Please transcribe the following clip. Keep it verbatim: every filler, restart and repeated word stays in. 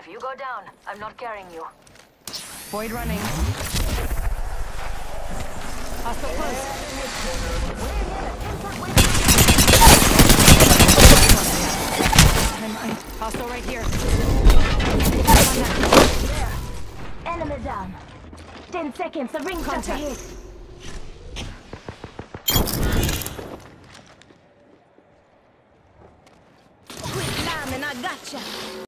you go down, I'm not carrying you. Void running. Hostile close. Hostile right here. There. Enemy down. Ten seconds, the ring just ahead. Quick, man, and I gotcha.